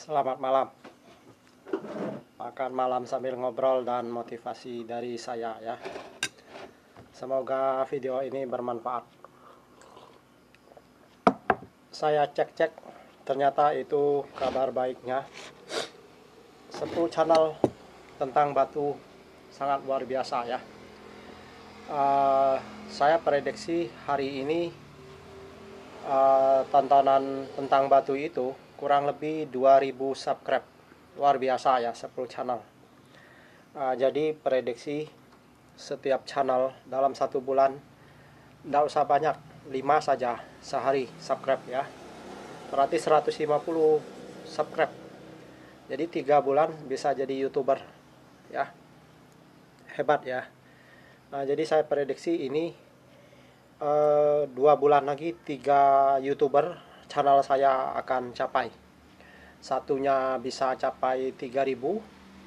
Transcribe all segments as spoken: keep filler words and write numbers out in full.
Selamat malam. Makan malam sambil ngobrol dan motivasi dari saya ya. Semoga video ini bermanfaat. Saya cek-cek, ternyata itu kabar baiknya. Satu channel tentang batu sangat luar biasa ya. Uh, saya prediksi hari ini uh, tontonan tentang batu itu kurang lebih dua ribu subscribe. Luar biasa ya, sepuluh channel. Uh, jadi prediksi setiap channel dalam satu bulan tidak usah banyak, lima saja sehari subscribe ya. Berarti seratus lima puluh subscribe. Jadi tiga bulan bisa jadi YouTuber ya. Hebat ya. Nah, jadi saya prediksi ini uh, dua bulan lagi tiga YouTuber channel saya akan capai. Satunya bisa capai tiga ribu,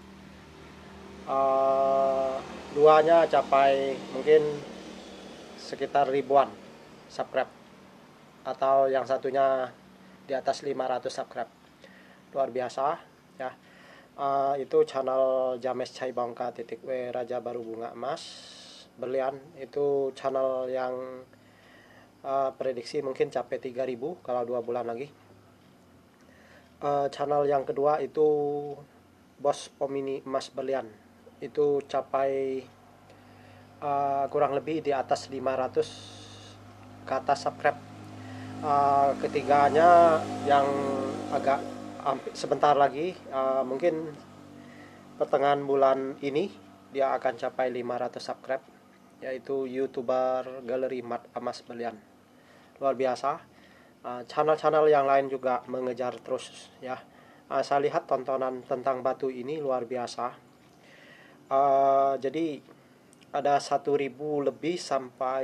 uh, duanya capai mungkin sekitar ribuan subscribe, atau yang satunya di atas lima ratus subscribe. Luar biasa ya. Uh, itu channel James Cai Bangka titik W Raja Baru Bunga Emas Berlian. Itu channel yang uh, prediksi mungkin capai tiga ribu kalau dua bulan lagi. Uh, channel yang kedua itu Bos Pomini Emas Berlian, itu capai uh, kurang lebih di atas lima ratus ke atas subscribe. Uh, ketiganya yang agak hampir sebentar lagi, uh, mungkin pertengahan bulan ini dia akan capai lima ratus subscribe, yaitu YouTuber Galeri Mat Emas Berlian. Luar biasa. Uh, channel-channel yang lain juga mengejar terus ya. Uh, saya lihat tontonan tentang batu ini luar biasa. Uh, jadi ada satu ribu lebih sampai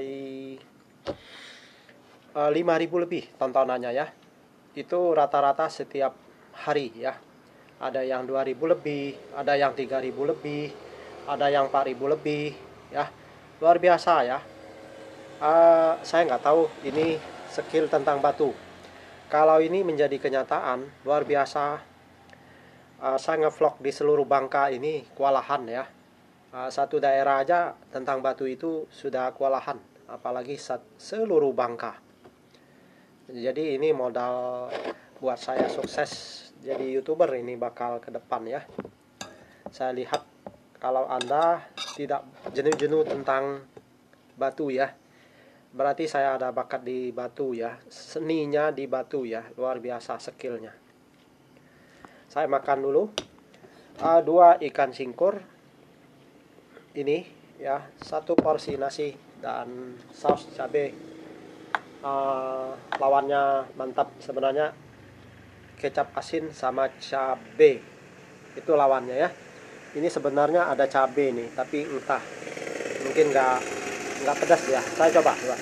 uh, lima ribu lebih tontonannya ya. Itu rata-rata setiap hari ya. Ada yang dua ribu lebih, ada yang tiga ribu lebih, ada yang empat ribu lebih ya. Luar biasa ya. Uh, saya nggak tahu ini skill tentang batu. Kalau ini menjadi kenyataan, luar biasa. Uh, saya ngevlog di seluruh Bangka ini kewalahan ya. Uh, satu daerah aja tentang batu itu sudah kewalahan, apalagi seluruh Bangka. Jadi ini modal buat saya sukses jadi YouTuber ini bakal ke depan ya. Saya lihat kalau Anda tidak jenuh-jenuh tentang batu ya, berarti saya ada bakat di batu ya, seninya di batu ya, luar biasa skillnya. Saya makan dulu uh, dua ikan singkur ini ya, satu porsi nasi dan saus cabai. Uh, lawannya mantap sebenarnya, kecap asin sama cabai itu lawannya ya. Ini sebenarnya ada cabai nih, tapi entah mungkin nggak nggak pedas ya. Saya coba coba.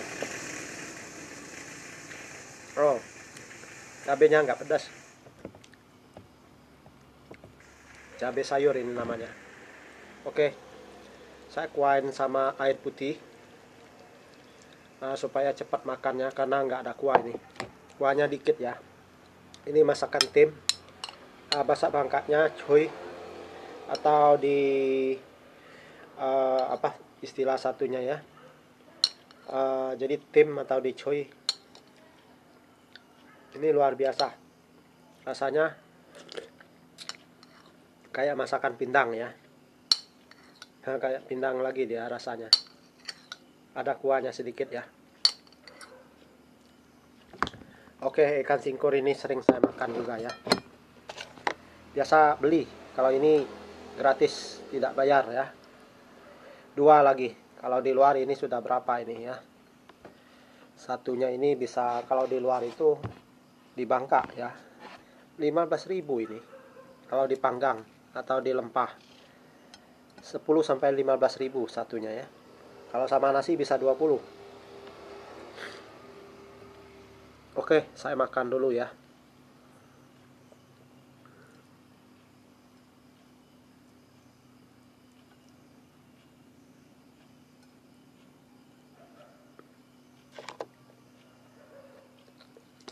Oh, cabenya nggak pedas. Cabai sayur ini namanya. Oke, saya kuahin sama air putih uh, supaya cepat makannya, karena nggak ada kuah ini. Kuahnya dikit ya. Ini masakan tim uh, bahasa Bangkanya cuy, atau di uh, apa istilah satunya ya. Uh, jadi tim atau di cuy. Ini luar biasa. Rasanya kayak masakan pindang ya. Nah, kayak pindang lagi dia rasanya. Ada kuahnya sedikit ya. Oke, ikan singkur ini sering saya makan juga ya. Biasa beli, kalau ini gratis, tidak bayar ya. Dua lagi, kalau di luar ini sudah berapa ini ya. Satunya ini bisa, kalau di luar itu di Bangka ya, lima belas ribu ini. Kalau dipanggang atau dilempah sepuluh sampai lima belas ribu satunya ya. Kalau sama nasi bisa dua puluh. Oke, saya makan dulu ya.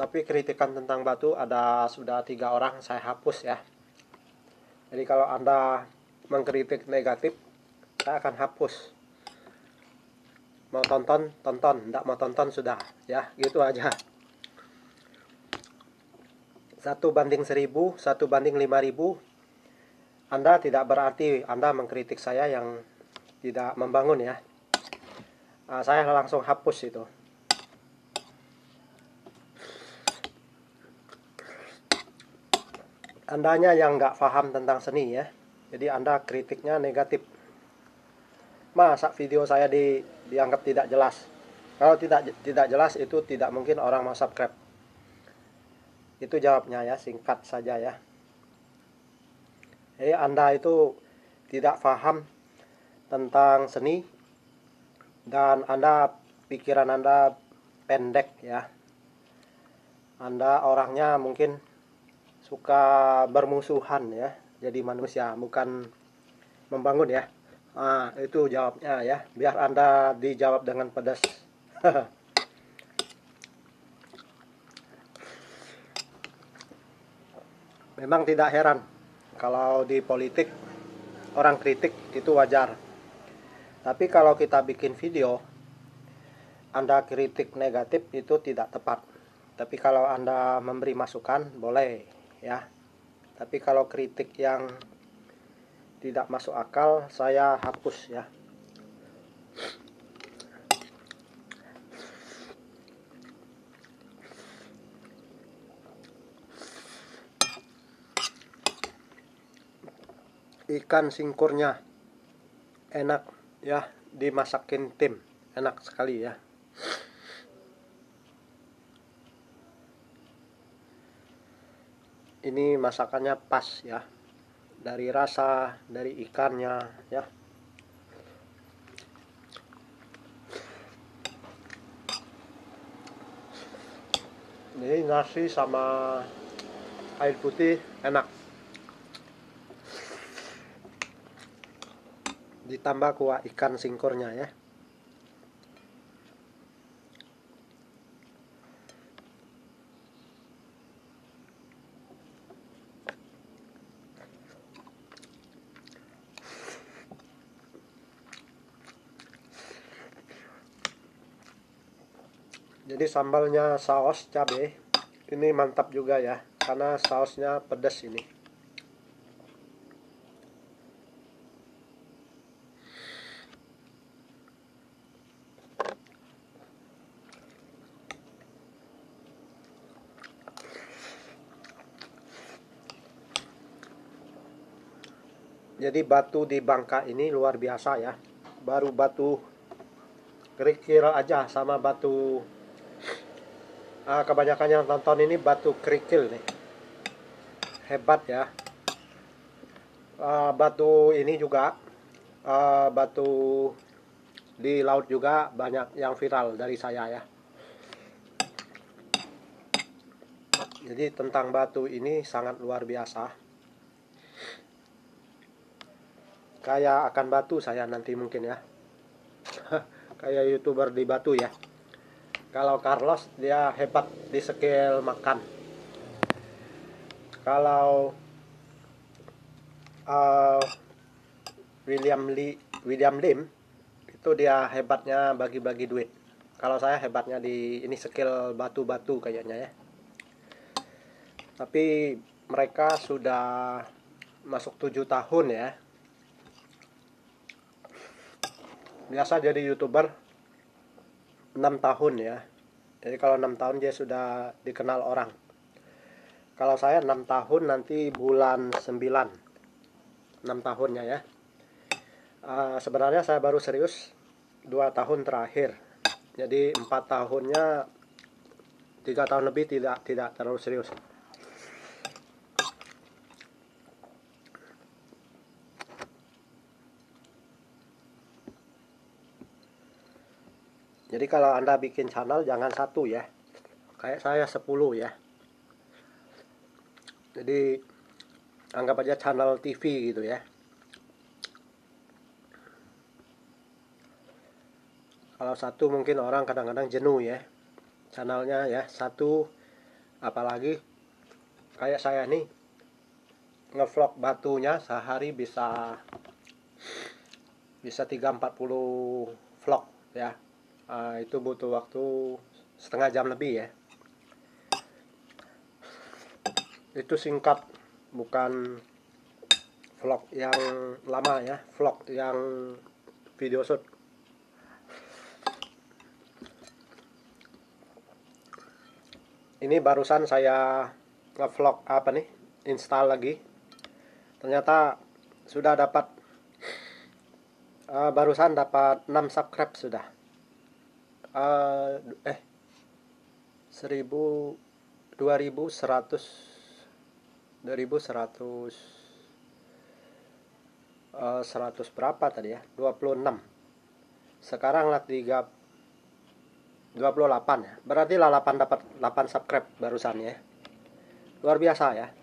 Tapi kritikan tentang batu ada sudah tiga orang saya hapus ya. Jadi kalau Anda mengkritik negatif, saya akan hapus. Mau tonton, tonton. Tidak mau tonton, sudah. Ya, gitu aja. Satu banding seribu, satu banding lima ribu. Anda tidak berarti Anda mengkritik saya yang tidak membangun ya. Nah, saya langsung hapus itu. Andanya yang nggak paham tentang seni ya. Jadi Anda kritiknya negatif. Masa video saya di, dianggap tidak jelas? Kalau tidak tidak jelas itu tidak mungkin orang mau subscribe. Itu jawabnya ya, singkat saja ya. Jadi Anda itu tidak paham tentang seni dan Anda pikiran Anda pendek ya. Anda orangnya mungkin suka bermusuhan ya, jadi manusia bukan membangun ya. Nah, itu jawabnya ya, biar Anda dijawab dengan pedas. Memang tidak heran kalau di politik orang kritik itu wajar. Tapi kalau kita bikin video Anda kritik negatif itu tidak tepat. Tapi kalau Anda memberi masukan boleh ya. Tapi kalau kritik yang tidak masuk akal saya hapus ya. Ikan singkurnya enak ya, dimasakin tim enak sekali ya. Ini masakannya pas ya, dari rasa, dari ikannya ya. Ini nasi sama air putih enak, ditambah kuah ikan singkurnya ya. Jadi sambalnya saus cabai ini mantap juga ya, karena sausnya pedas ini. Jadi batu di Bangka ini luar biasa ya. Baru batu kerikil aja sama batu ah, kebanyakan yang tonton ini batu kerikil nih. Hebat ya. Ah, batu ini juga ah, batu di laut juga banyak yang viral dari saya ya. Jadi tentang batu ini sangat luar biasa. Kayak akan batu saya nanti mungkin ya. Kayak YouTuber di batu ya. Kalau Carlos dia hebat di skill makan. Kalau uh, William Lee, William Lim itu dia hebatnya bagi-bagi duit. Kalau saya hebatnya di ini skill batu-batu kayaknya ya. Tapi mereka sudah masuk tujuh tahun ya. Biasa jadi YouTuber enam tahun ya. Jadi kalau enam tahun dia sudah dikenal orang. Kalau saya enam tahun nanti bulan sembilan. enam tahunnya ya. Uh, sebenarnya saya baru serius dua tahun terakhir. Jadi empat tahunnya tiga tahun lebih tidak tidak terlalu serius. Jadi kalau Anda bikin channel jangan satu ya. Kayak saya sepuluh ya. Jadi anggap aja channel T V gitu ya. Kalau satu mungkin orang kadang-kadang jenuh ya. Channelnya ya satu Apalagi kayak saya nih ngevlog batunya sehari bisa bisa tiga empat puluh vlog ya. Nah, itu butuh waktu setengah jam lebih ya. Itu singkat, bukan vlog yang lama ya, vlog yang video shoot. Ini barusan saya ngevlog apa nih, install lagi. Ternyata sudah dapat uh, barusan dapat enam subscribe sudah. Uh, eh seribu dua ribu seratus dua ribu seratus uh, seratus berapa tadi ya? dua puluh enam. Sekarang lah tiga dua puluh delapan ya. Berarti delapan dapat delapan subscribe barusan ya. Luar biasa ya.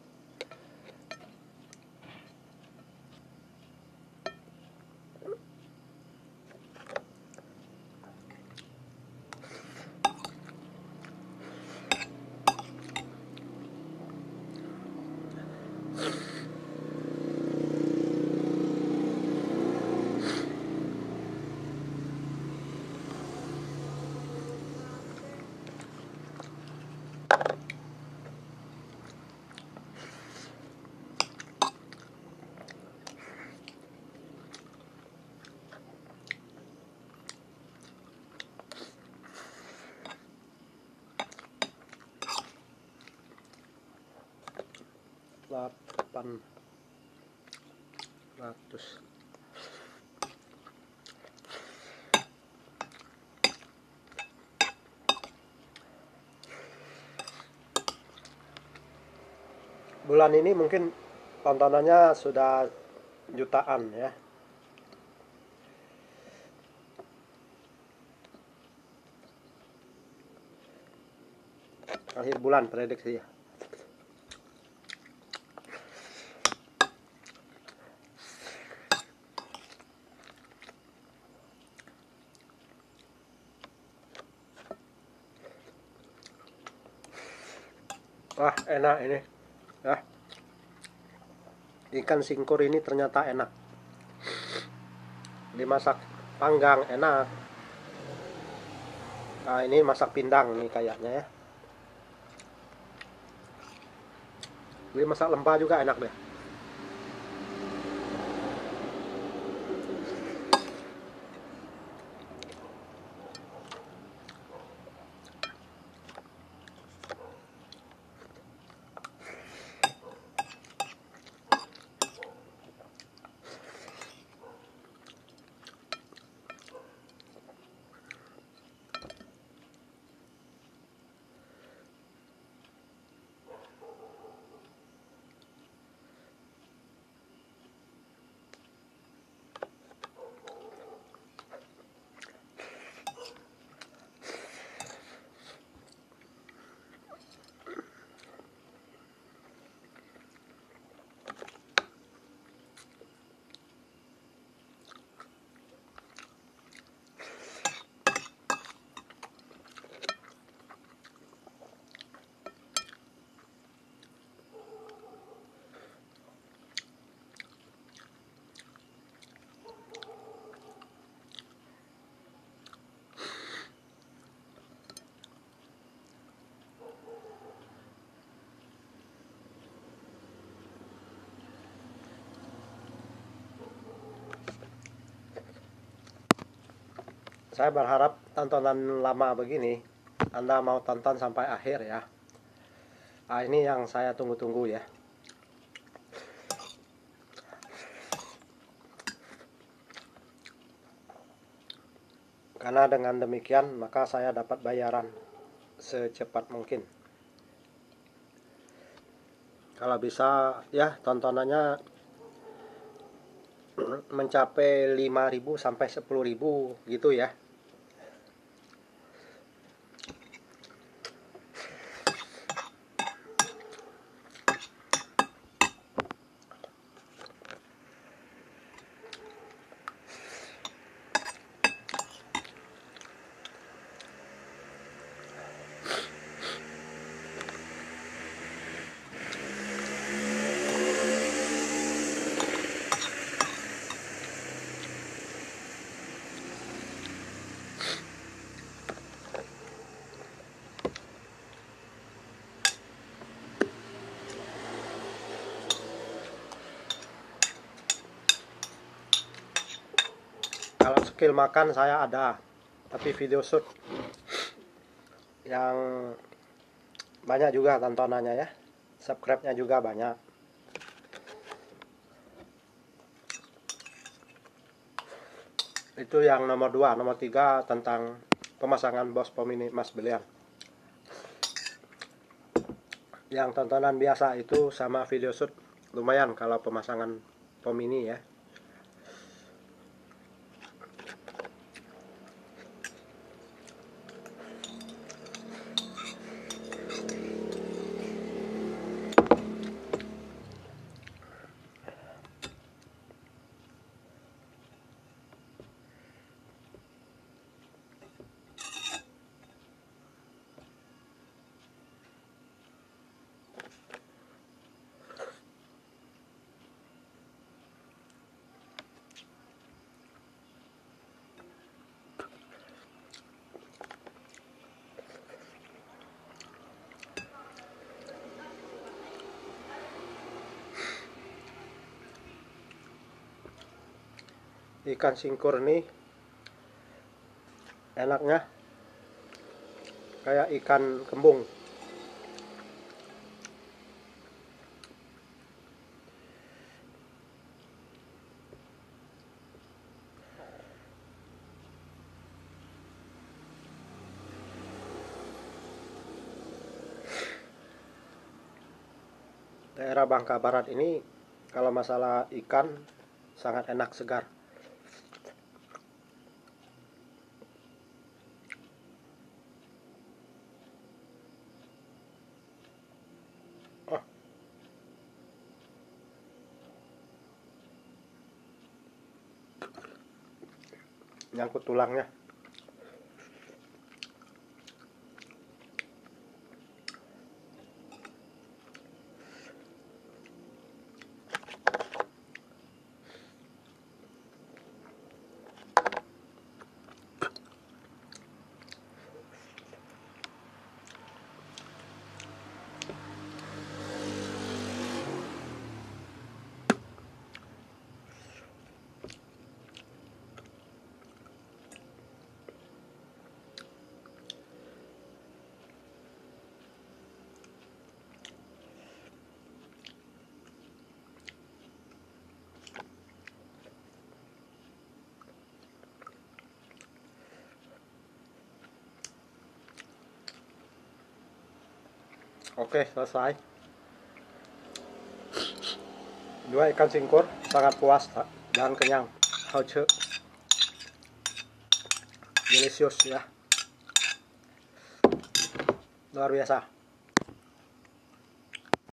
delapan ratus. Bulan ini mungkin tontonannya sudah jutaan ya. Akhir bulan prediksi ya. Wah, enak ini ya. Ikan singkur ini ternyata enak, dimasak panggang enak. Nah, ini masak pindang nih kayaknya ya. Ini masak lempah juga enak deh. Saya berharap tontonan lama begini Anda mau tonton sampai akhir ya. Nah, ini yang saya tunggu-tunggu ya. Karena dengan demikian maka saya dapat bayaran secepat mungkin. Kalau bisa ya tontonannya mencapai lima ribu sampai sepuluh ribu gitu ya. skill makan saya ada, tapi video shoot yang banyak juga tontonannya ya, subscribe-nya juga banyak. Itu yang nomor dua. Nomor tiga tentang pemasangan box pom ini Mas Belian. Yang tontonan biasa itu sama video shoot lumayan kalau pemasangan pom ini ya. Ikan singkur ini enaknya kayak ikan kembung. Daerah Bangka Barat ini kalau masalah ikan sangat enak, segar. Oh. Nyangkut tulangnya. Oke, selesai. Dua ikan singkur, sangat puas dan kenyang. Hauce. Delicious ya. Luar biasa.